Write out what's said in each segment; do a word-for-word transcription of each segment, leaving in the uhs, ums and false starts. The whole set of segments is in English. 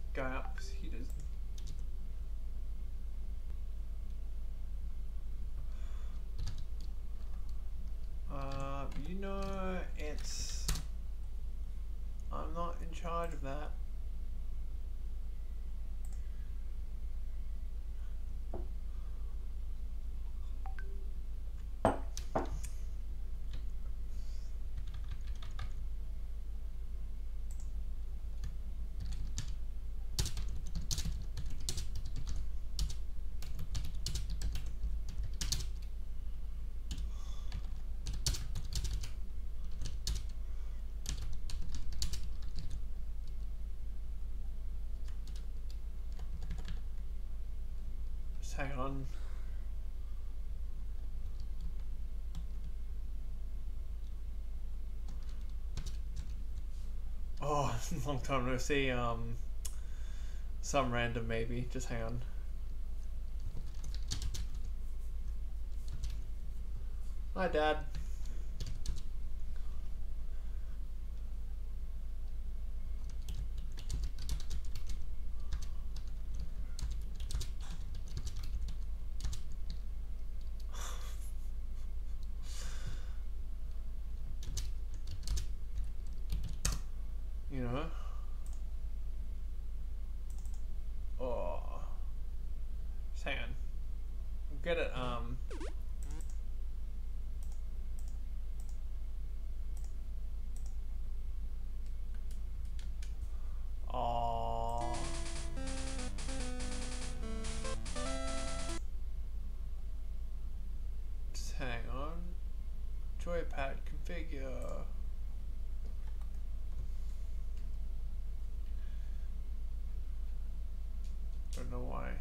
guy up because he doesn't. Uh, you know, it's. I'm not in charge of that. Just hang on. Oh, long time no see. Um, some random maybe. Just hang on. Hi, Dad. You know. Oh. Just hang on. Get it. Um. Oh. Just hang on. Joypad configure. Don't know why.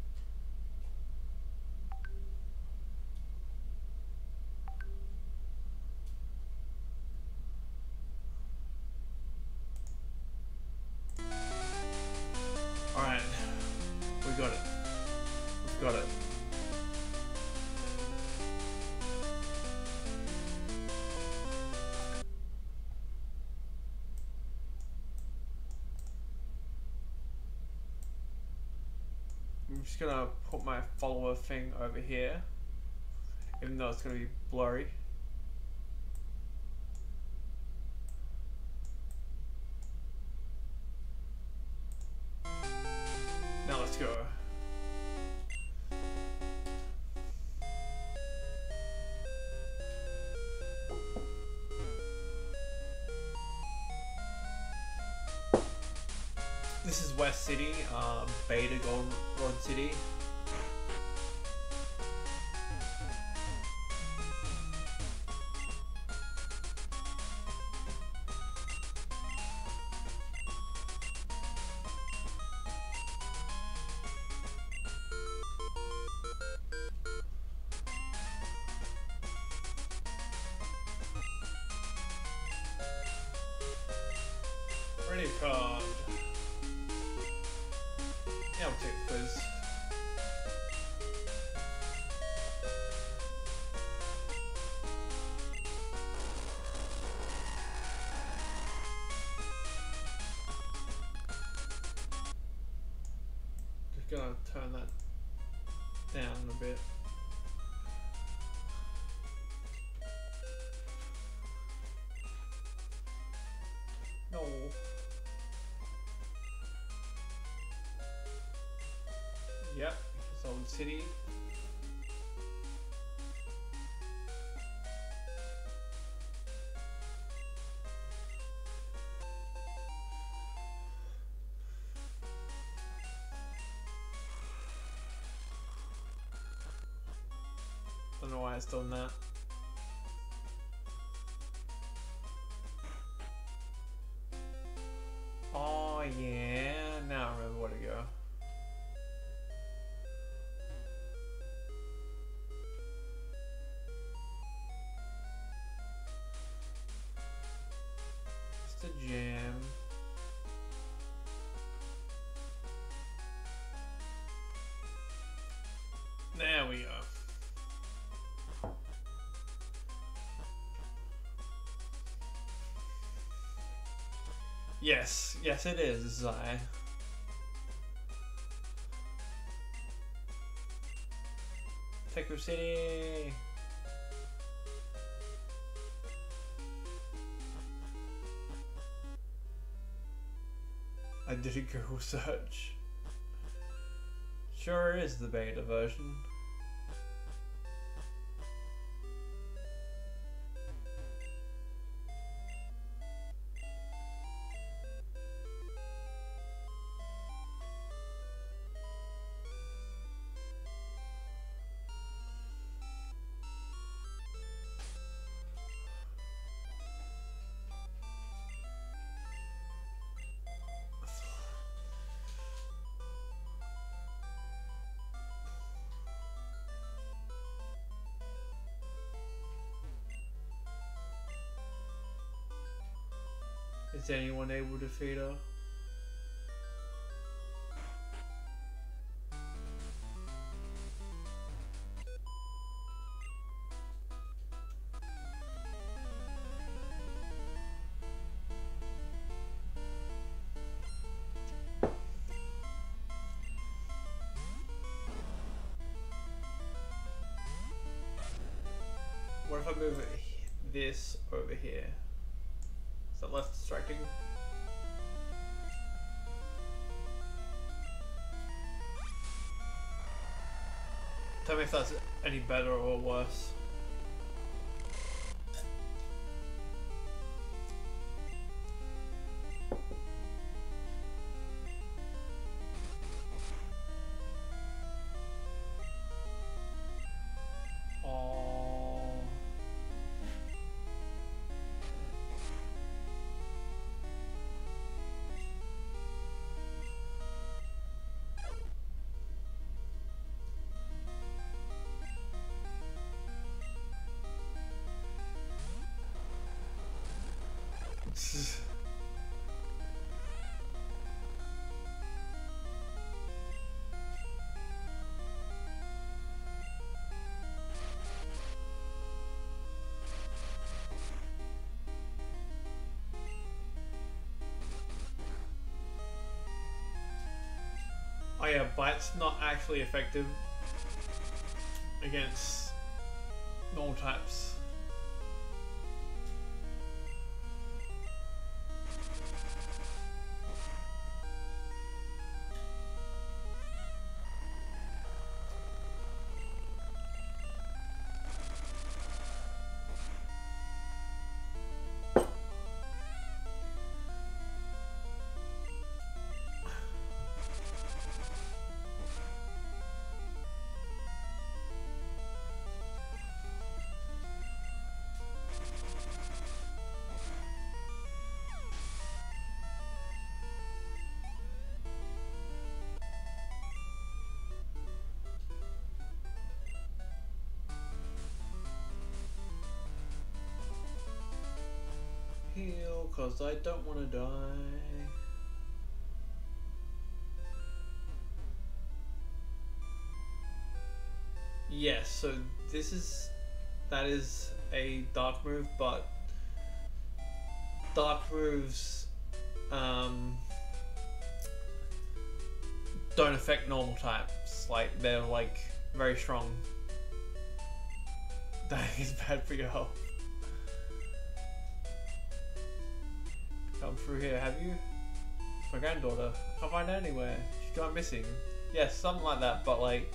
Alright. We got it. We've got it. I'm just gonna put my follower thing over here, even though it's gonna be blurry. Now let's go. This is West City, um, Beta Gold Road City. Ready card. Yeah, I'll take the quiz. Just gonna turn that down a bit. No. Yep, it's old city. Don't know why it's done that. Oh yeah, now I remember where to go. Just a jam. There we go. Yes, yes it is, Zai. Teku City. I did a Google search. Sure is the beta version. Is anyone able to defeat her? What if I move it, this over here? Is that less distracting? Tell me if that's any better or worse. Oh yeah, Bite's not actually effective against normal types. Heal, cause I don't want to die. Yes, so this is, that is a dark move, but dark moves um, don't affect normal types. Like, they're like very strong. That is bad for your health. Come through here, have you? My granddaughter. Can't find her anywhere. She's gone missing. Yes, something like that, but like...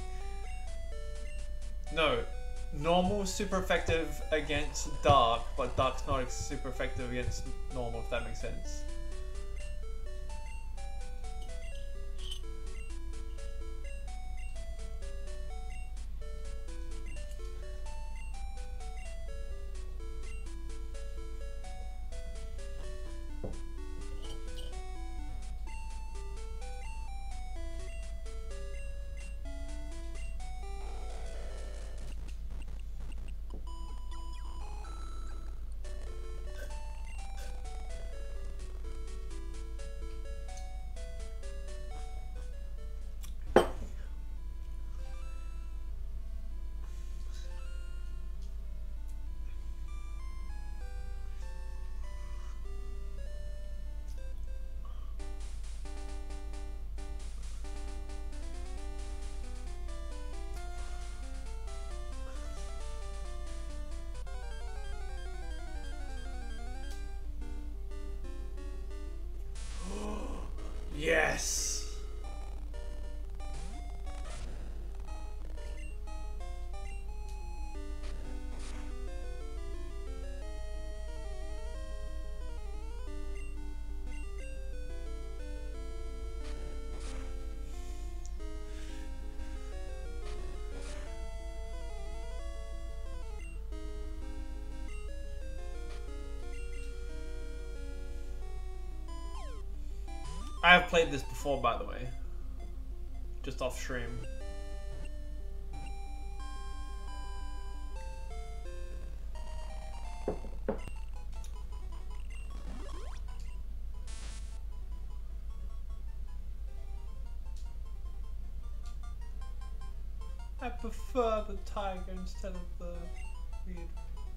No. Normal super effective against dark, but dark's not super effective against normal, if that makes sense. Yes! I have played this before, by the way. Just off stream. I prefer the tiger instead of the weird.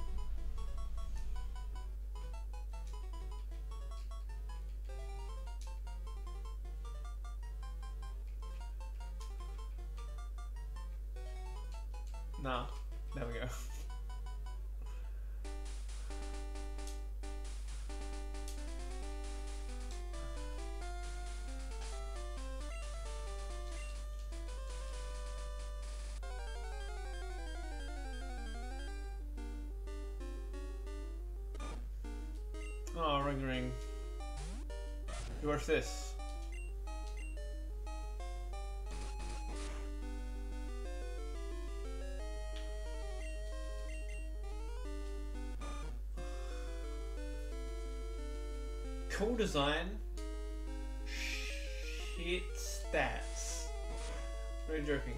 No, there we go. Oh, ring ring. You watch this. Cool design. Shit stats. Very joking.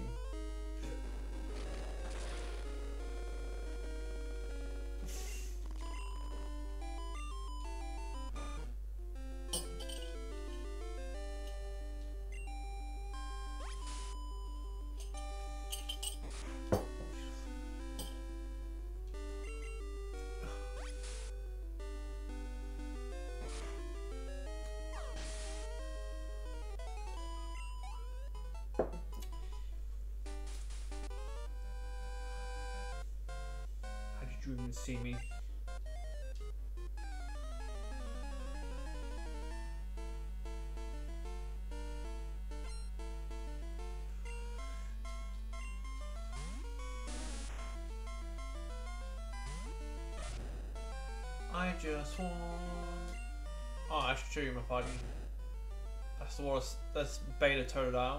You even see me. I just want. Oh, I should show you my party. That's the worst. That's Beta Totodile.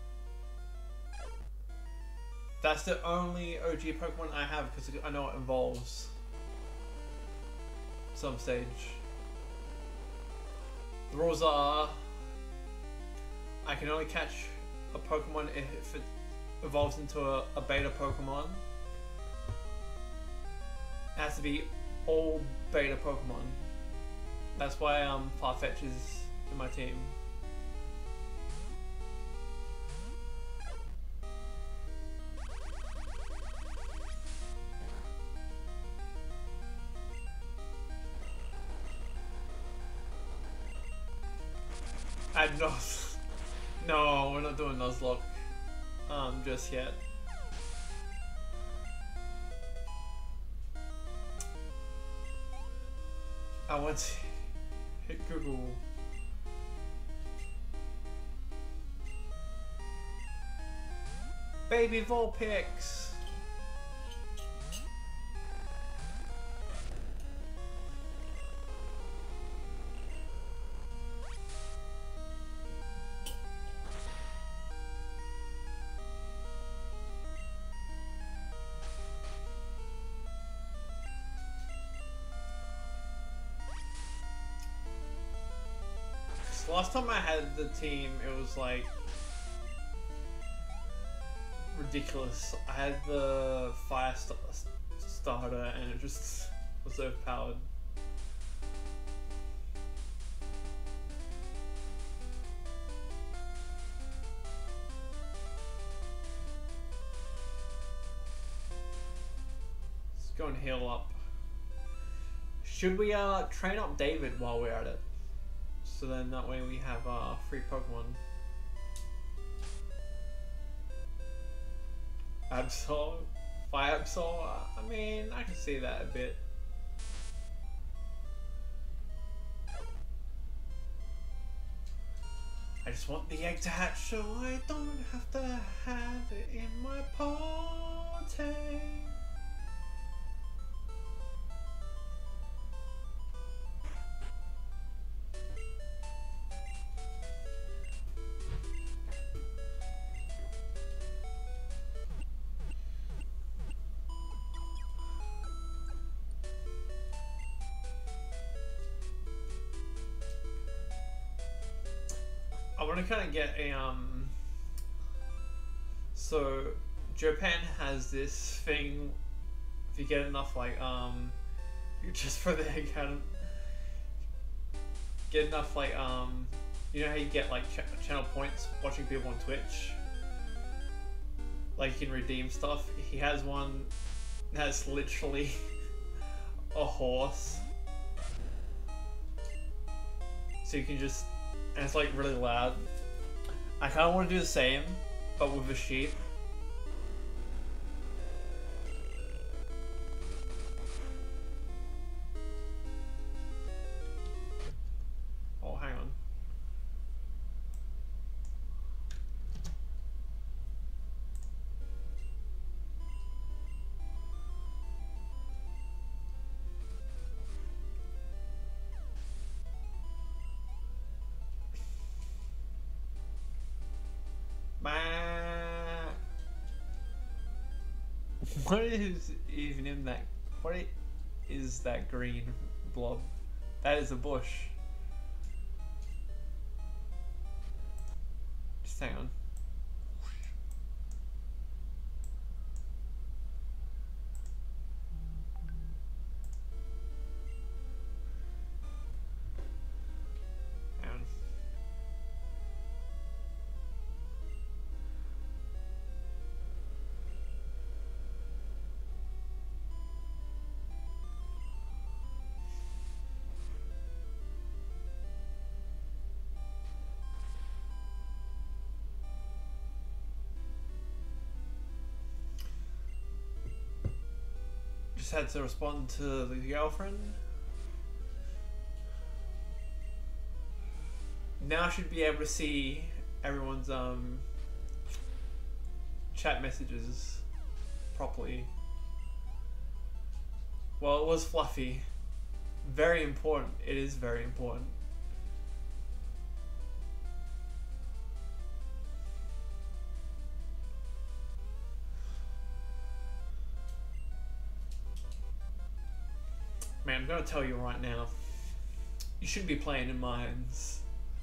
That's the only O G Pokemon I have because I know it involves some stage. The rules are I can only catch a Pokemon if it evolves into a, a beta Pokemon. It has to be all beta Pokemon. That's why um, Farfetch is in my team. Add Nos. No, we're not doing Nuzlocke um, just yet. I want to hit Google. Baby Vulpix. Last time I had the team, it was like ridiculous. I had the fire st starter and it just was overpowered. Let's go and heal up. Should we uh, train up David while we're at it? So then that way we have uh, free Pokemon. Absol, Fire Absol, uh, I mean, I can see that a bit. just want the egg to hatch so I don't have to have it in my party. I want to kind of get a um. So, Japan has this thing. If you get enough, like um, you just for the egg out, get enough like um, you know how you get like ch channel points watching people on Twitch. Like you can redeem stuff. He has one that's literally a horse, so you can just. And it's like really loud. I kind of want to do the same, but with a sheep. Oh, hang on. What is even in that? What is that green blob? That is a bush. Just hang on. Hang on. Just had to respond to the girlfriend. Now I should be able to see everyone's um chat messages properly. Well, it was fluffy. Very important. It is very important. Man, I'm gonna tell you right now, you shouldn't be playing in mines.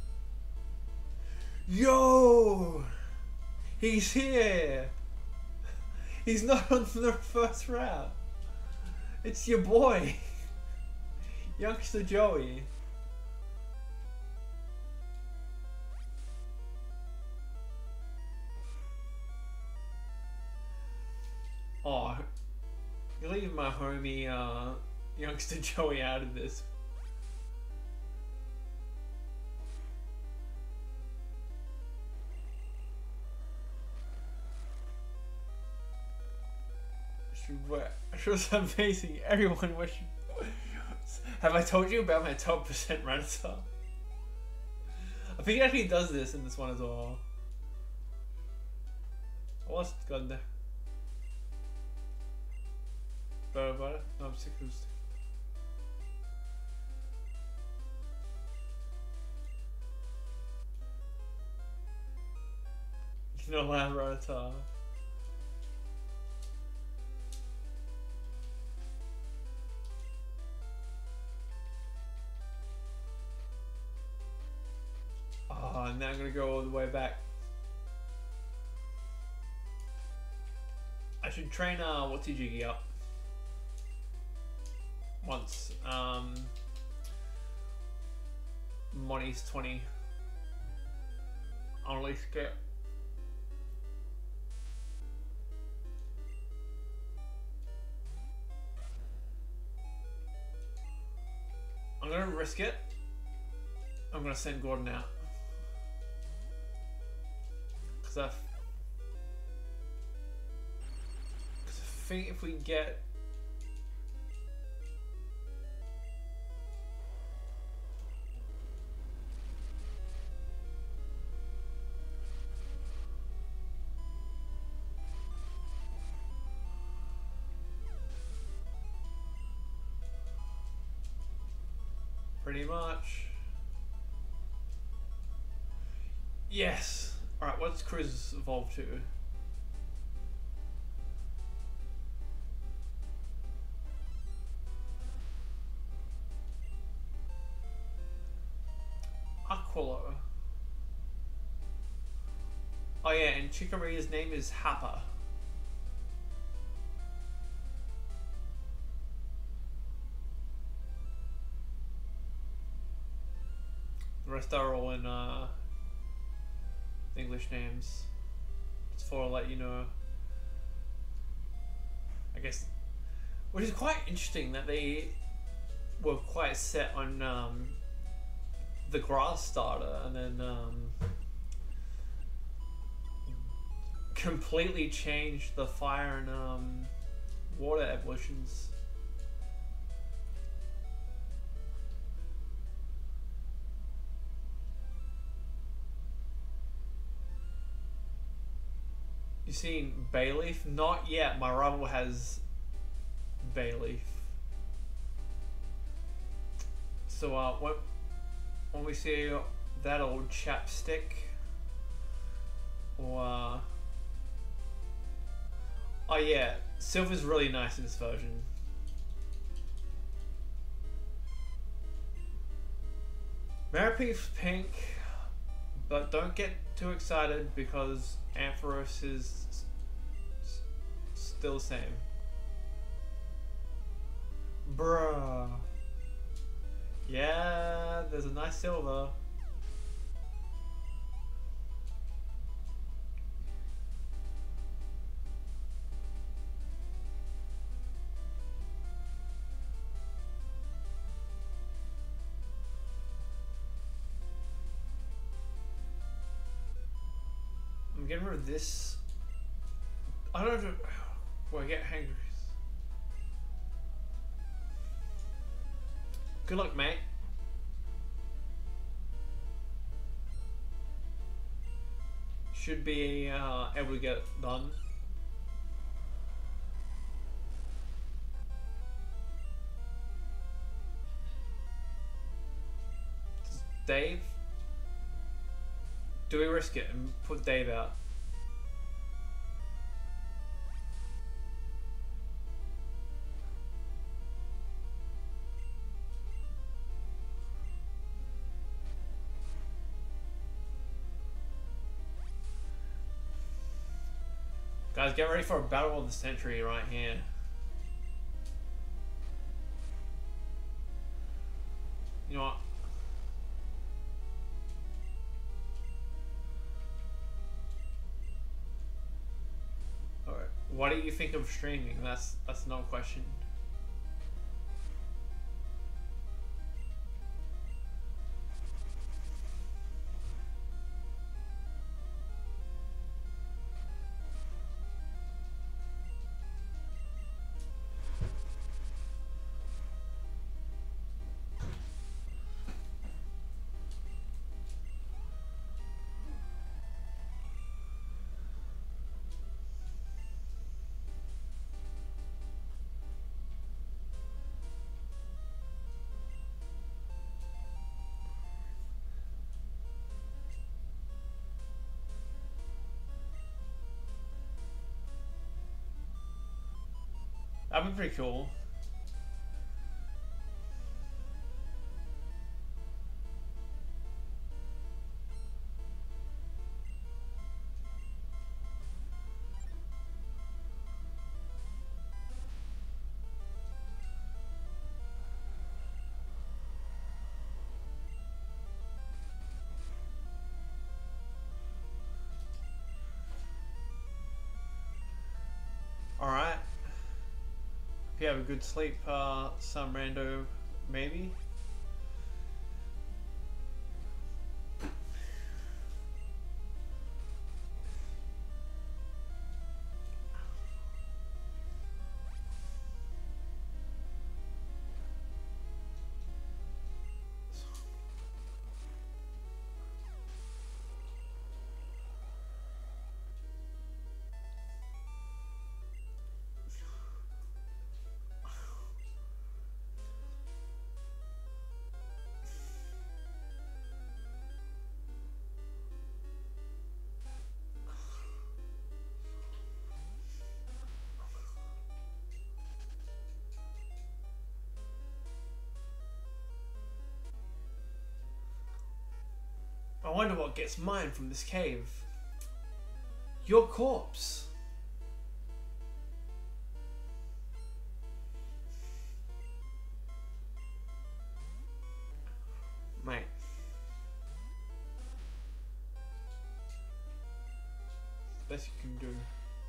Yo! He's here! He's not on the first route. It's your boy, Youngster Joey. Oh, you're leaving my homie, uh, Youngster Joey out of this. It was amazing. Everyone wish. Have I told you about my top percent Renaissance? I think he actually does this in this one as well. What's gone there? Better about it? No, I'm sick of this. You're not allowed Renaissance. Oh, now I'm gonna go all the way back. I should train uh What's Jiggy up once. Um Money's twenty. I'll at least get I'm gonna risk it. I'm gonna send Gordon out. Cause I, Cause I think if we get Pretty much. Yes. Alright, what's Chris evolved to? Aquilo. Oh yeah, and Chikorita's name is Happa. The rest are all in uh, English names. Just for to let you know. I guess, which is quite interesting that they were quite set on um, the grass starter and then um, completely changed the fire and um, water evolutions. You seen Bayleaf? Not yet. My rival has Bayleaf. So uh, when when we see that old chapstick, or uh, oh yeah, Silver's really nice in this version. Marapee's pink, but don't get too excited because Ampharos is s- s- still the same. Bruh. Yeah, there's a nice silver. I'm getting rid of this. I don't know. Well, I get hangry. Good luck, mate. Should be uh, able to get it done. Dave? Do we risk it and put Dave out? Guys, get ready for a battle of the century right here. You know what? Alright. What do you think of streaming? That's that's no question. That'd be pretty cool. Alright. If you have a good sleep, uh, some rando, maybe. I wonder what gets mine from this cave. Your corpse. Mate. Best you can do.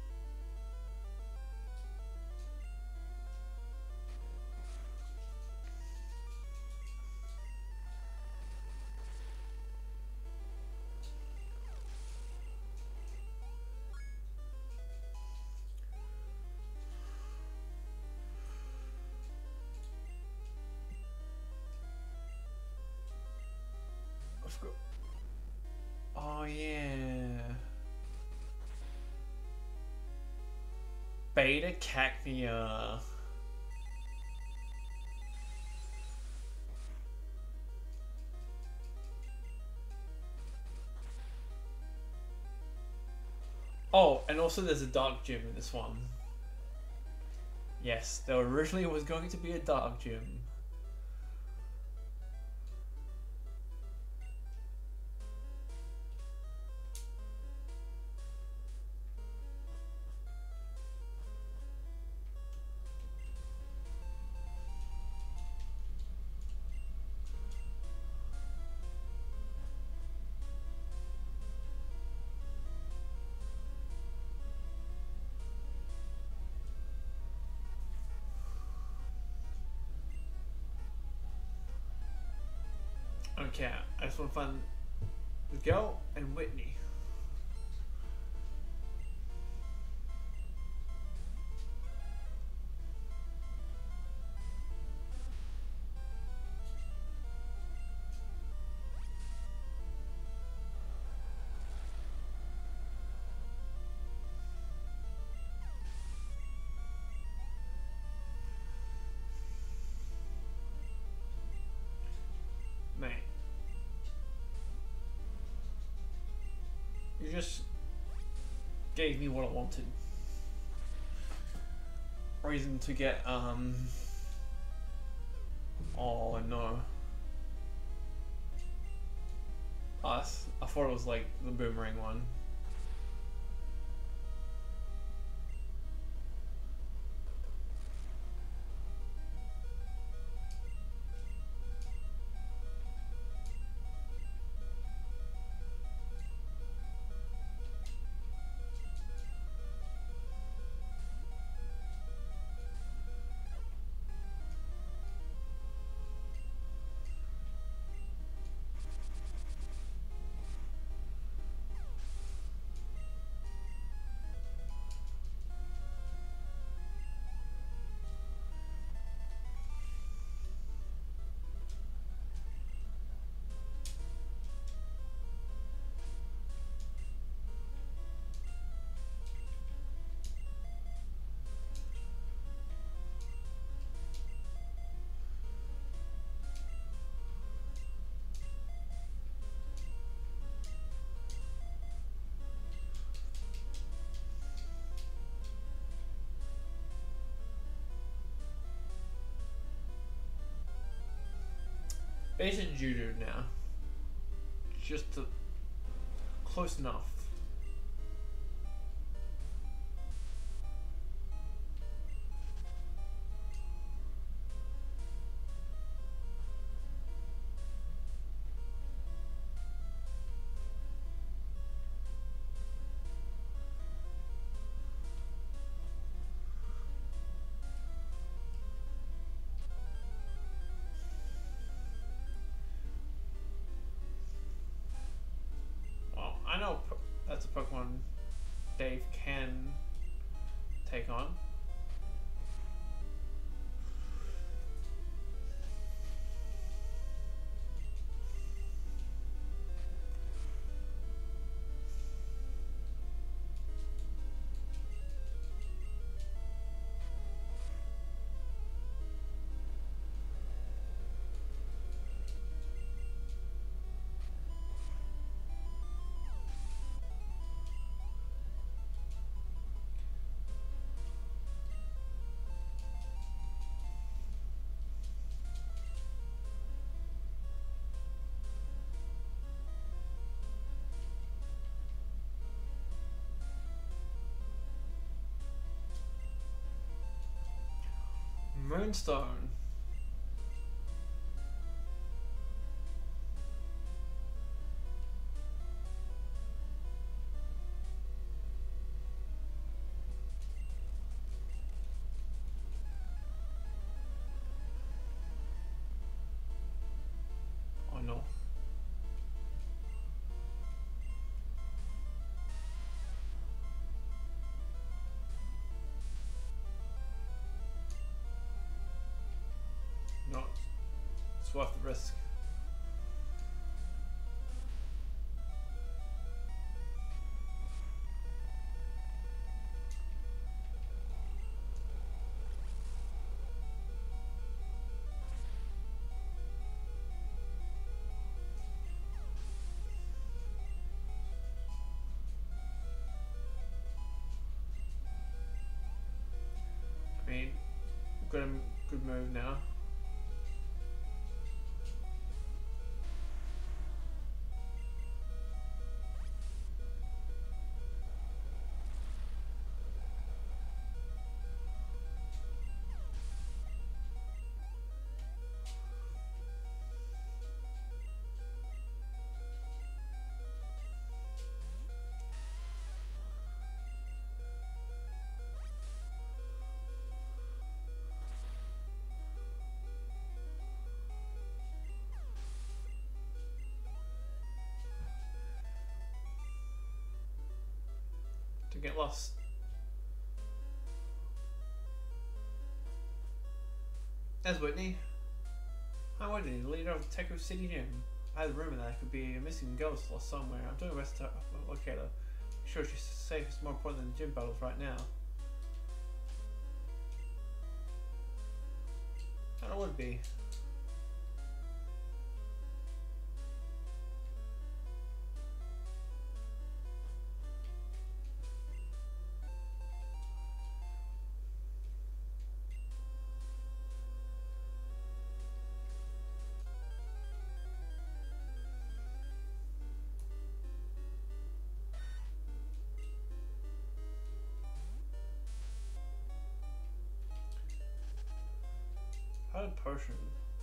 Oh yeah. Beta Cacnea. Oh, and also there's a dark gym in this one. Yes, there originally was going to be a dark gym. Okay, I just want to find the girl and Whitney. Mate. You just gave me what I wanted. Reason to get, um... oh no. Us. I thought it was like the boomerang one. Basic judo now. Just to, close enough. I know that's a Pokemon Dave can take on. Moonstone. Oh no. No, it's worth the risk. I mean, good, good move now. To get lost. There's Whitney. Hi Whitney, the leader of Teku City Gym. I had a rumor that there could be a missing ghost lost somewhere. I'm doing my best to locate her. I'm sure she's safe. It's more important than gym battles right now. And it would be. How did potion?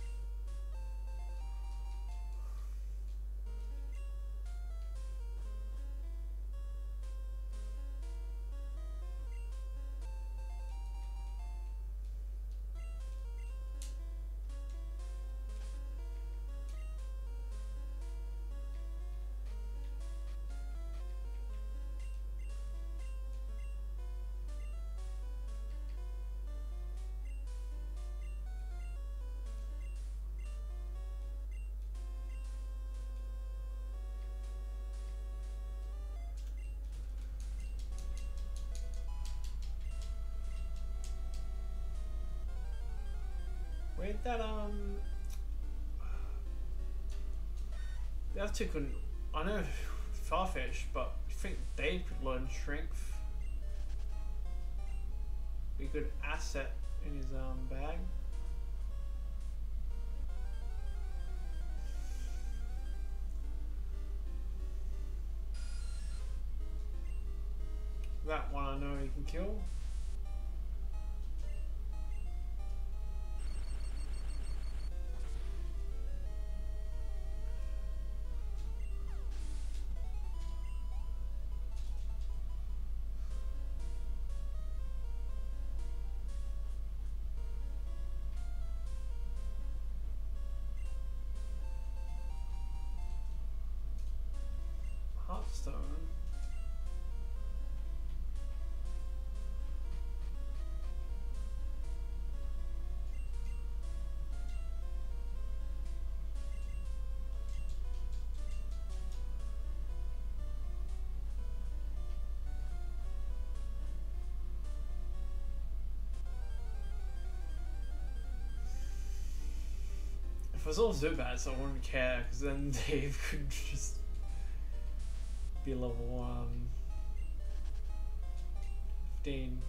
Wait, that um, the other two couldn't. I know Farfetch, but I think they could learn strength. Be a good asset in his um bag. That one I know he can kill. Heartstone. If it was all Zubats, I wouldn't care, because then Dave could just be level um, fifteen.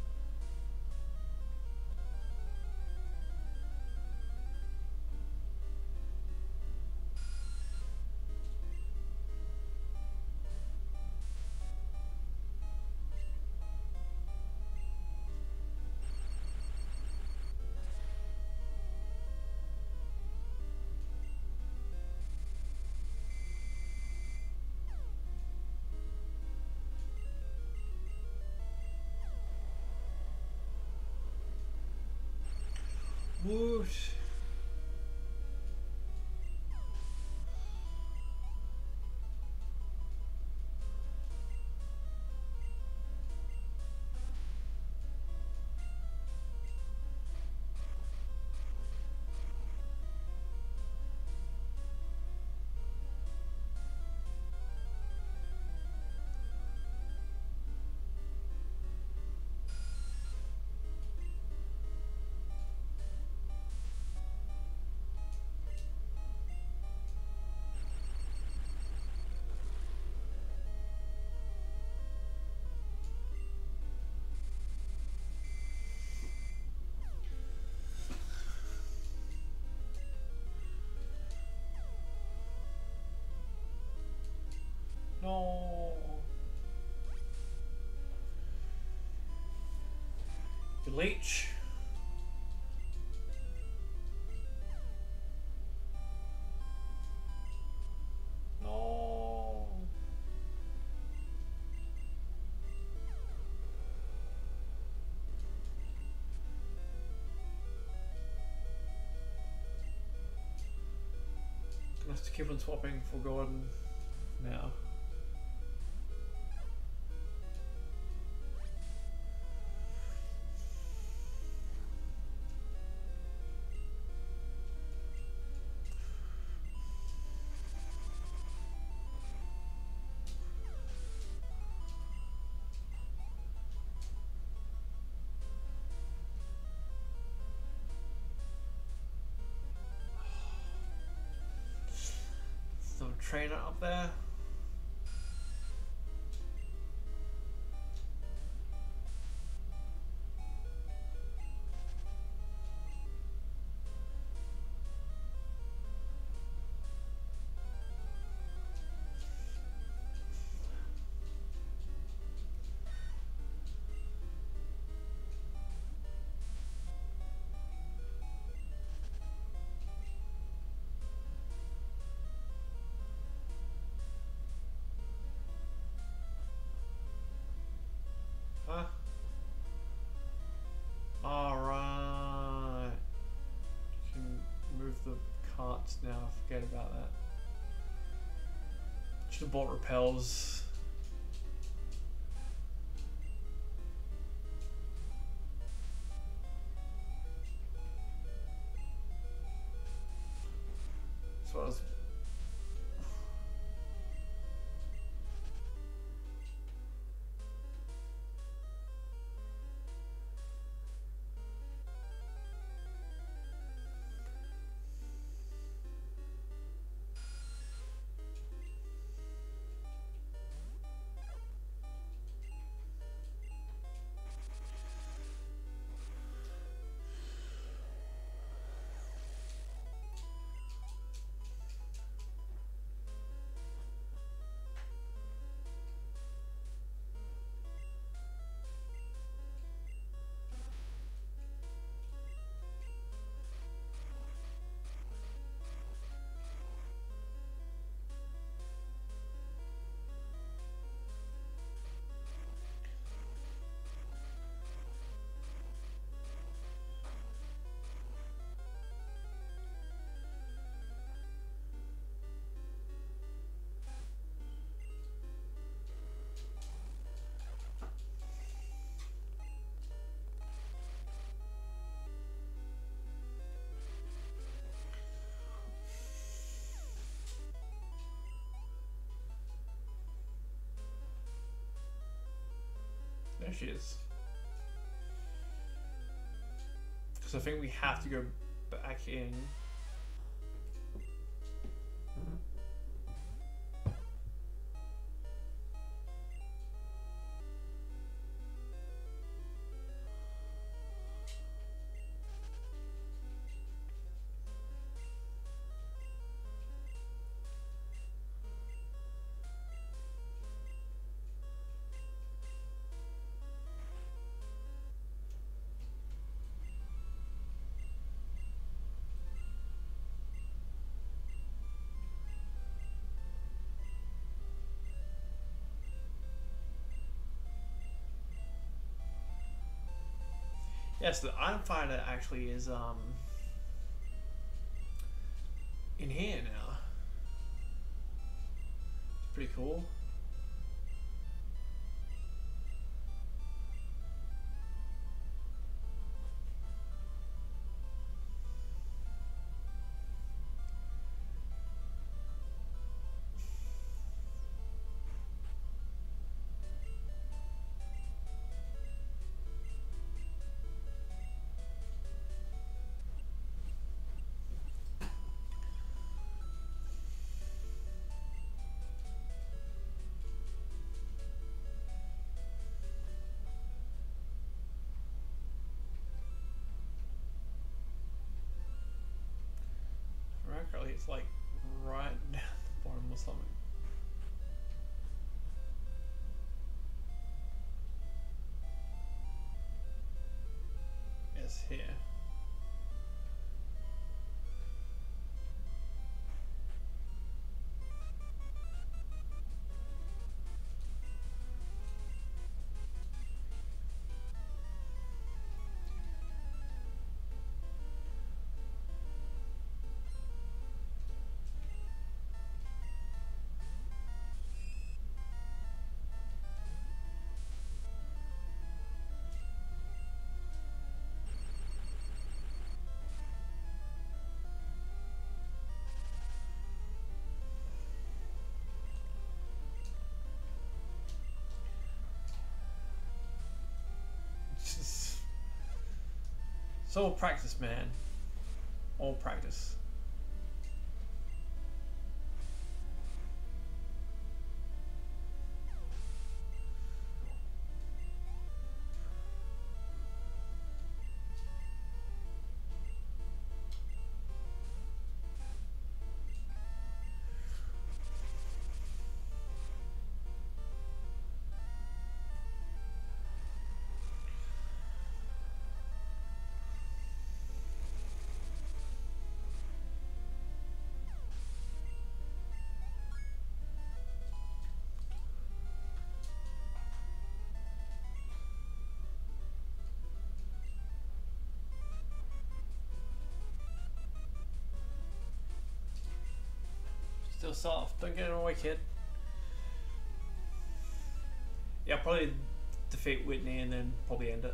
Woot. No. The leech. No. Gonna have to keep on swapping for Gordon now. Some trainer up there. Huh? Alright. You can move the carts now, forget about that. Should have bought repels. That's what I was. There she is. Because I think we have to go back in. Yes, the item finder actually is um in here now. It's pretty cool. It's like right down the bottom or something. It's here. It's all practice, man. All practice. Still soft. Don't get it away, kid. Yeah, I'll probably defeat Whitney and then probably end it.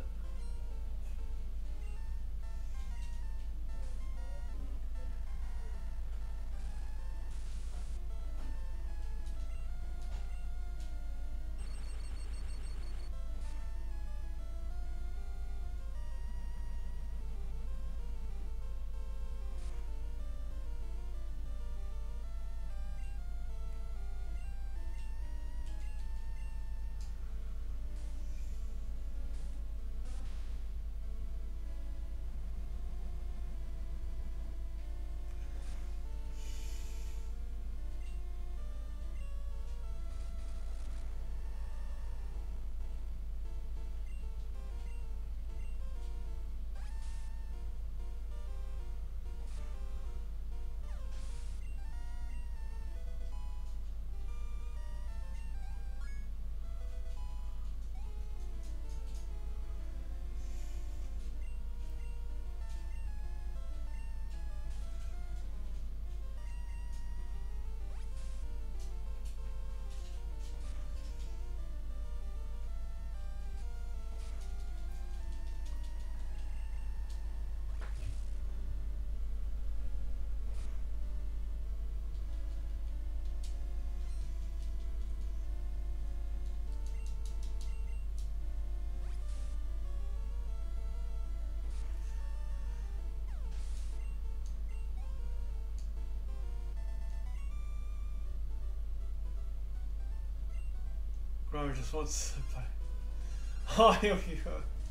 Grover just wants to play. Oh, here we go.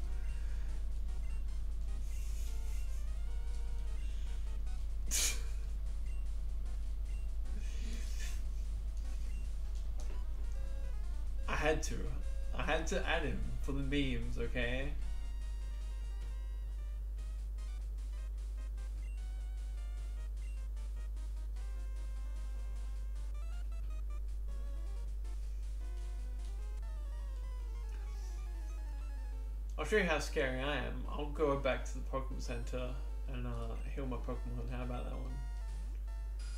I had to. I had to add him for the memes, okay? I'll show you how scary I am. I'll go back to the Pokemon Center and uh, heal my Pokemon. How about that one?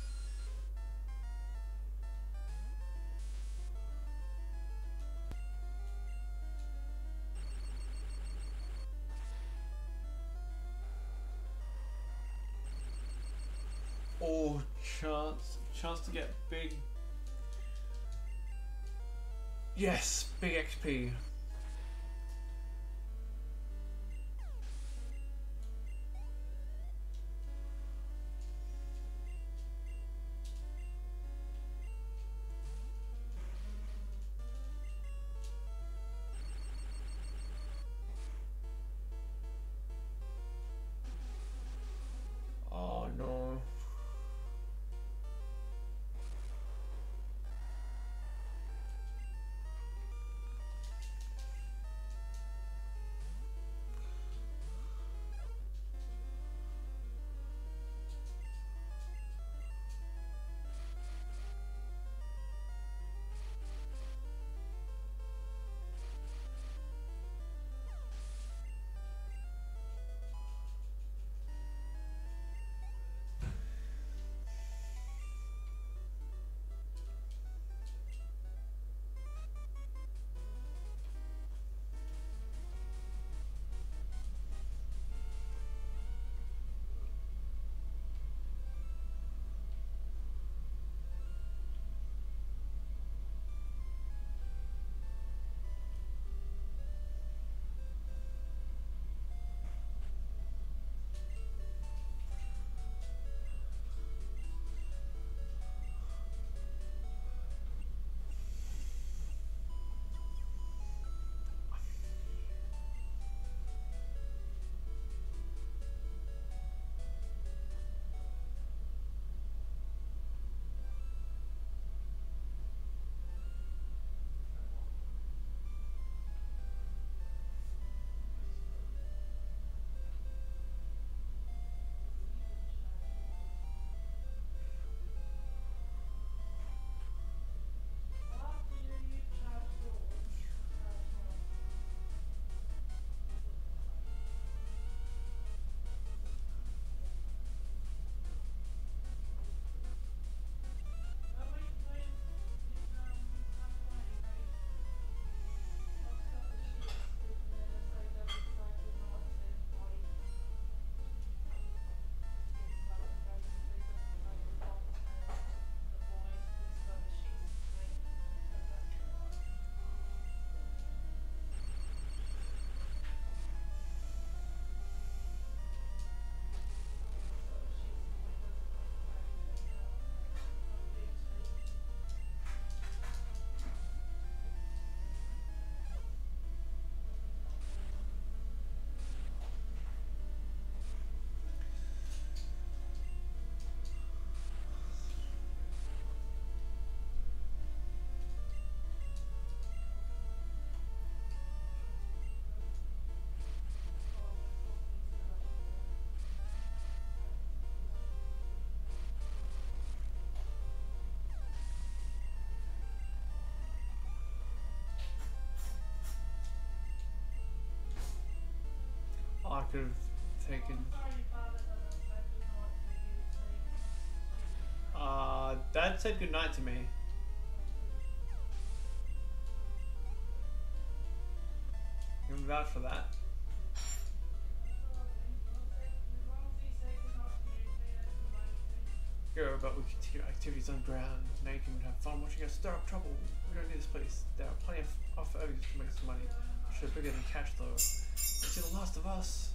Oh, chance, chance to get big. Yes, big X P. Oh no. I could have taken. Uh, Dad said goodnight to me. You can vouch for that. Go, but we continue activities underground. Now you can have fun watching us stir up trouble. We don't need this place. There are plenty of off earnings to make us money. Should bigger than cash though. It's the last of us.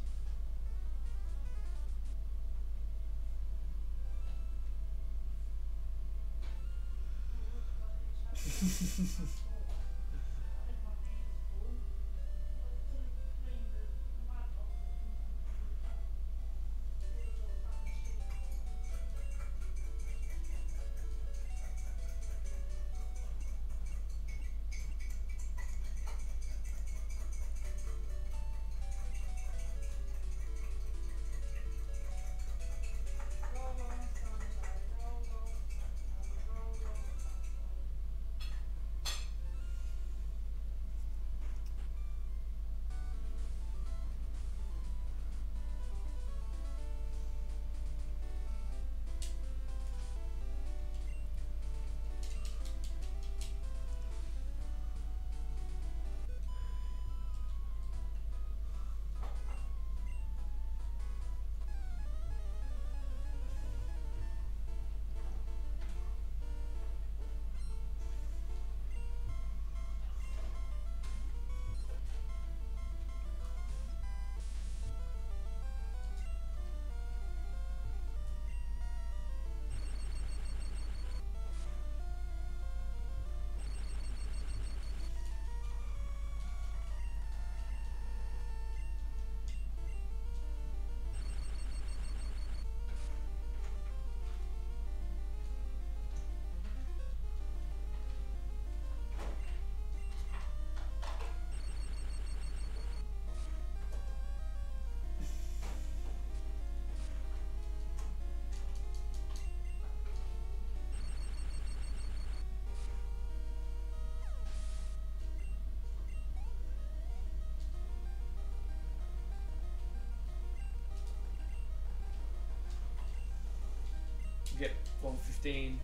get level fifteen.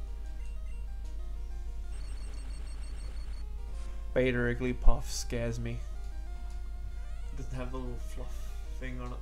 Beta Wigglypuff scares me. It doesn't have the little fluff thing on it.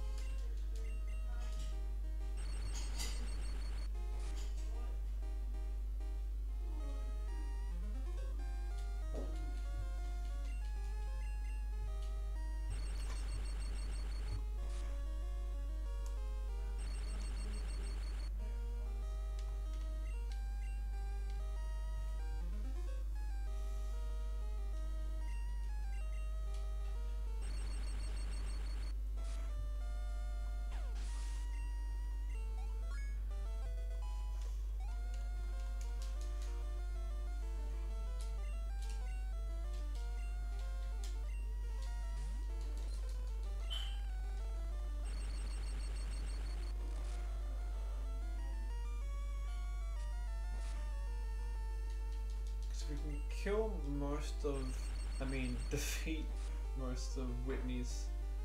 We can kill most of, I mean, defeat most of Whitney's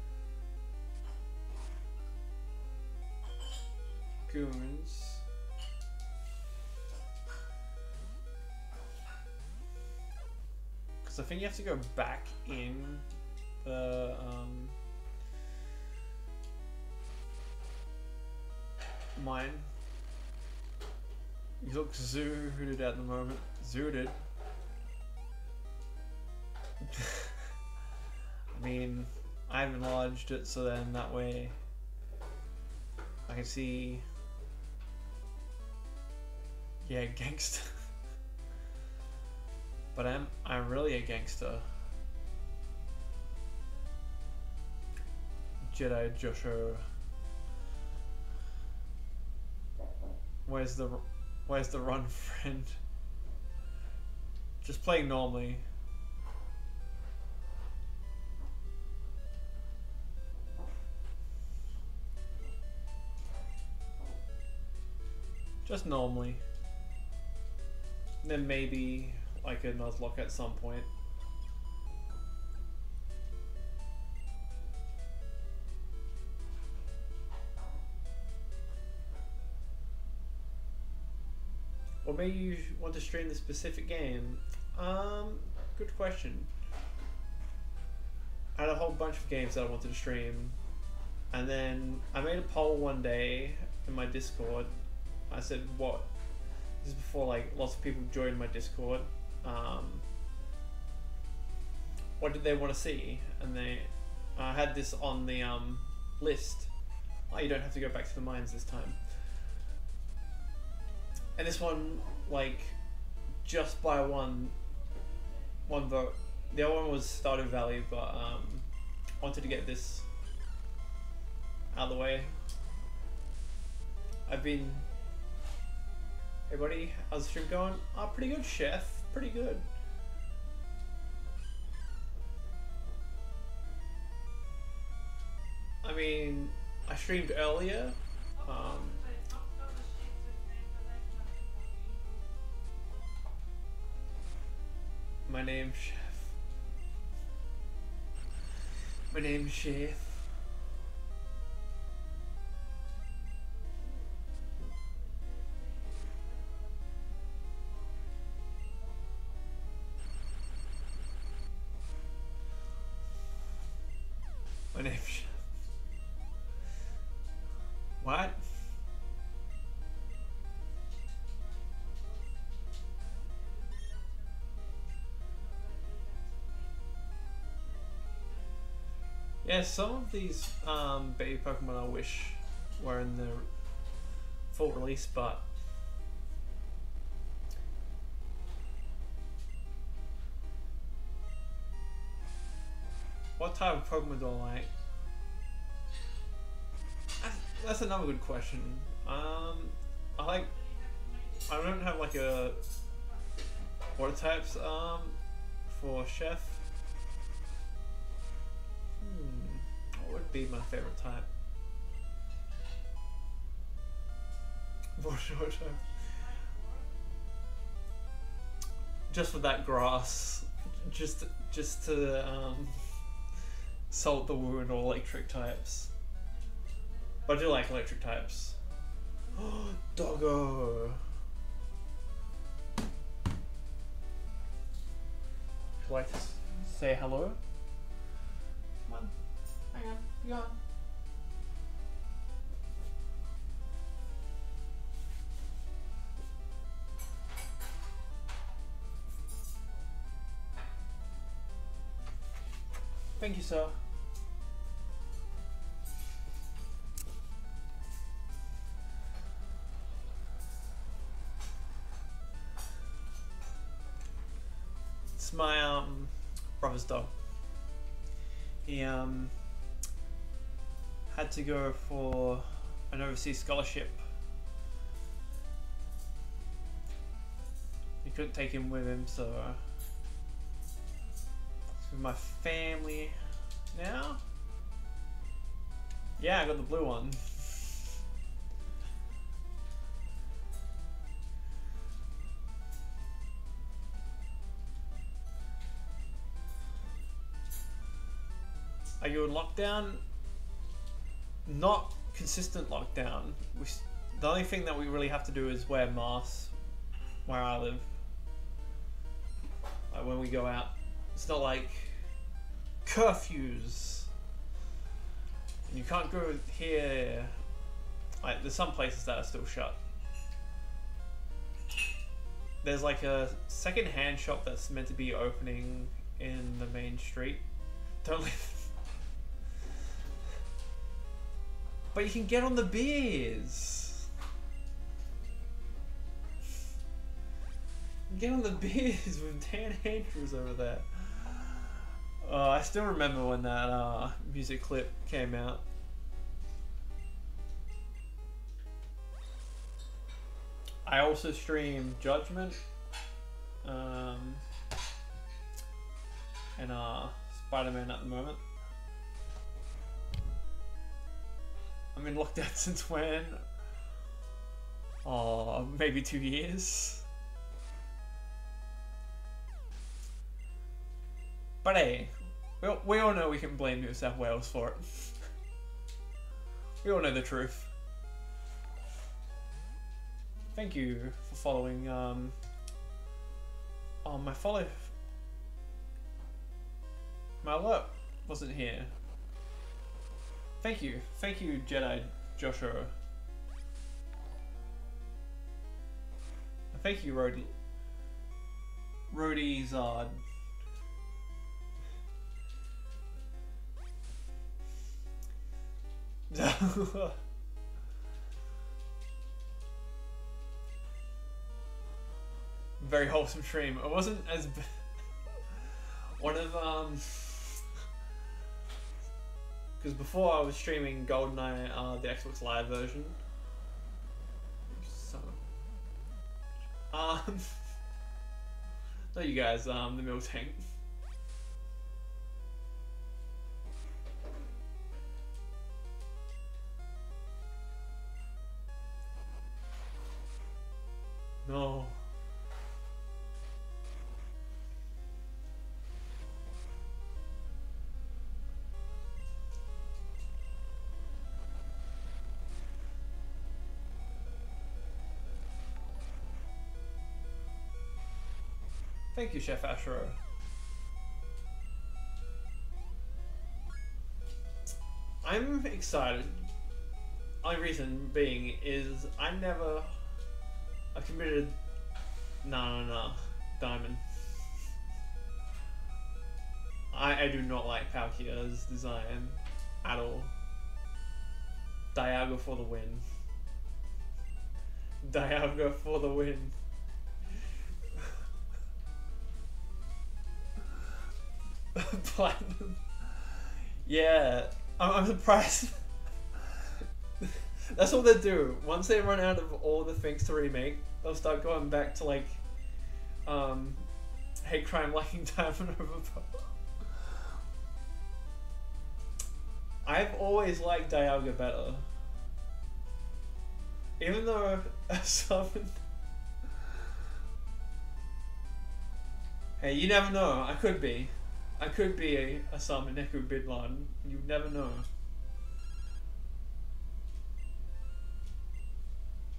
goons. Because I think you have to go back in the um, mine. You look zooted at the moment. Zooted. I mean, I've enlarged it so then that way I can see. Yeah, gangster. But I'm I'm really a gangster. Jedi Joshua. Where's the Where's the run, friend? Just playing normally. Just normally. Then maybe like a Nuzlocke at some point. Or maybe you want to stream this specific game. Um, good question. I had a whole bunch of games that I wanted to stream. And then I made a poll one day in my Discord. I said, what? This is before like lots of people joined my Discord. Um, what did they want to see? And they I uh, had this on the um, list. Oh, you don't have to go back to the mines this time. And this one, like, just by one one vote. The other one was Stardew Valley, but um, I wanted to get this out of the way. I've been... Hey buddy, how's the stream going? Oh, pretty good, chef. Pretty good. I mean, I streamed earlier. Um, My name's Chef. My name's Chef. My name's Chef. What? Yeah, some of these um, baby Pokemon I wish were in the full release, but what type of Pokemon do I like? That's, that's another good question. Um, I like. I don't have like a water types um for Chef. What would be my favorite type? Water type. Just with that grass, just just to um, salt the wound, or electric types. But I do like electric types. Doggo. Would you like to say hello? Come on. Hang on. You on? Thank you, sir. It's my um brother's dog. He um had to go for an overseas scholarship. He couldn't take him with him, so uh, it's with my family now. Yeah, I got the blue one. Are you in lockdown? Not consistent lockdown. We, the only thing that we really have to do is wear masks where I live. Like when we go out. It's not like curfews. And you can't go here. Like there's some places that are still shut. There's like a second-hand shop that's meant to be opening in the main street. Don't live. But you can get on the beers. Get on the beers with Dan Andrews over there. Uh, I still remember when that uh, music clip came out. I also stream Judgment um, and uh, Spider-Man at the moment. I'm in lockdown since when? Oh, maybe two years. But hey, we all, we all know we can blame New South Wales for it. We all know the truth. Thank you for following. Um, oh, my follow. My alert wasn't here. Thank you. Thank you, Jedi Joshua. Thank you, Rody. Rody Zard. Very wholesome stream. It wasn't as b one of um because before I was streaming GoldenEye, uh, the Xbox Live version. So, um, not you guys, um, the MILKTANK. No. Thank you, Chef Ashero. I'm excited. Only reason being is I never I committed no no no Diamond. I, I do not like Palkia's design at all. Dialga for the win. Dialga for the win. Platinum. Yeah, I'm, I'm surprised. That's what they do. Once they run out of all the things to remake, they'll start going back to like, um, hate crime liking Diamond over Pearl. I've always liked Dialga better, even though a summon. Hey, you never know. I could be. I could be a, a summon Neku Bin Laden. You never know.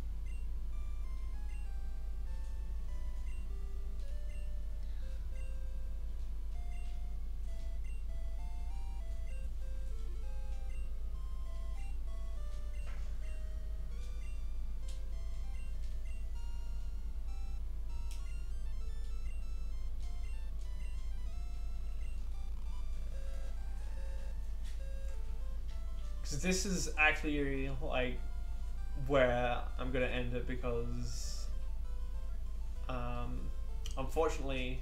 Because this is actually like where I'm gonna end it, because um, unfortunately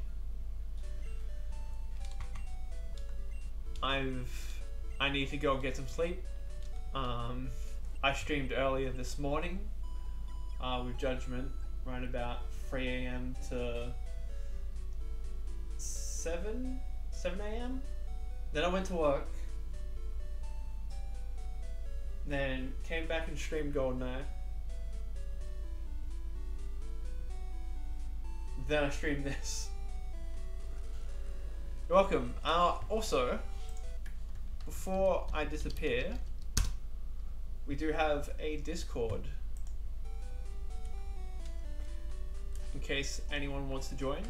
I've I need to go and get some sleep. Um, I streamed earlier this morning uh, with Judgment, around about three A M to seven A M Then I went to work. Then came back and streamed GoldenEye. Then I streamed this. You're welcome. Uh, also, before I disappear, we do have a Discord, in case anyone wants to join.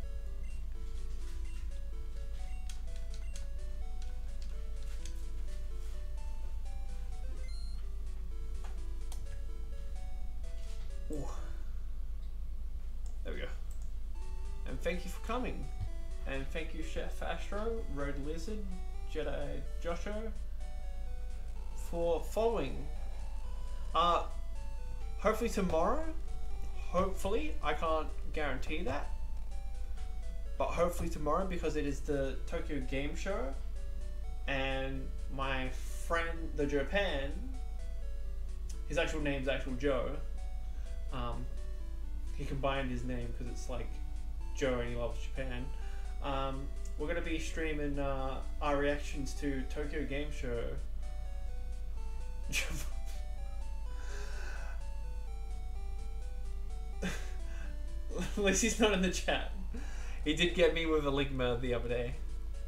Ooh. There we go. And thank you for coming. And thank you, Chef Astro, Road Lizard, Jedi Joshua, for following. Uh, hopefully tomorrow, hopefully, I can't guarantee that, but hopefully tomorrow, because it is the Tokyo Game Show, and my friend, the Japan, his actual name's actual Joe. Um, he combined his name because it's like Joe and he loves Japan. Um, we're going to be streaming uh, our reactions to Tokyo Game Show. At least he's not in the chat. He did get me with a Ligma the other day.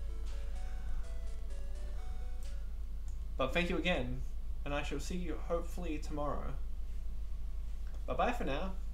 But thank you again, and I shall see you hopefully tomorrow. Bye bye for now.